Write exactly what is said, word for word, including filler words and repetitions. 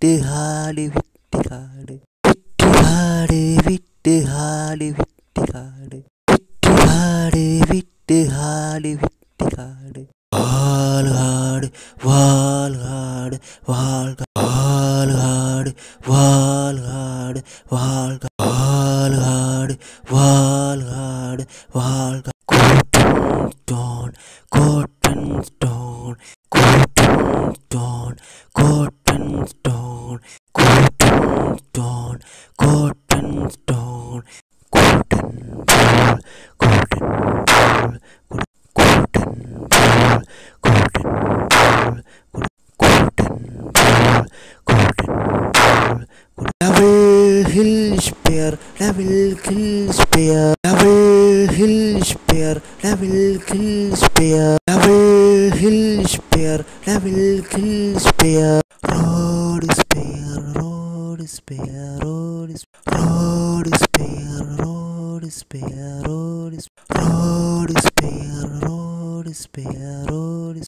വിട്ടുഹാട് വിട്ടുഹാട് വിട്ടുഹാട് വിട്ടുഹാട് വിട്ടുഹാട് വിട്ടുഹാട് വിട്ടുഹാട് വിട്ടുഹാട് വാൽഹാട് വാൽഹാട് വാൽഹാട് വാൽഹാട് വാൽഹാട് വാൽഹാട് വാൽഹാട് വാൽഹാട് cotton stone cotton stone cotton stone cotton stone cotton stone cotton ball cotton ball cotton ball cotton ball cotton ball cotton ball double hill spear double hill spear double hill spear double hill spear double hill spear double hill spear road spear road spear road road spear road spear road road spear road spear road